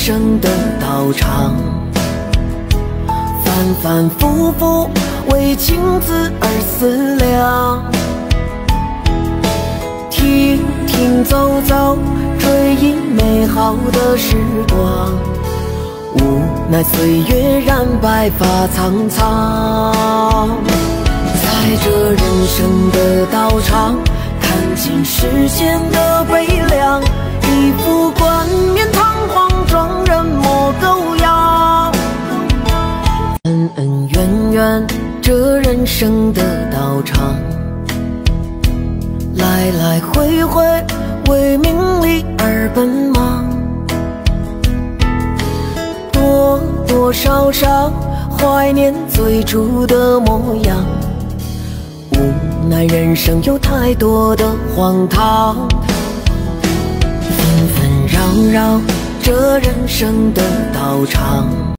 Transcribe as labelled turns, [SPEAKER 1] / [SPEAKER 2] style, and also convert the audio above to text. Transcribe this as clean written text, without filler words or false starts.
[SPEAKER 1] 生的道场，反反复复为情字而思量，停停走走追忆美好的时光，无奈岁月染白发苍苍。在这人生的道场，看尽世间的悲凉，一副冠冕堂皇，装人莫狗咬。恩恩怨怨，这人生的道场，来来回回为名利而奔忙，多多少少怀念最初的模样，无奈人生有太多的荒唐，纷纷扰扰，这人生的道场。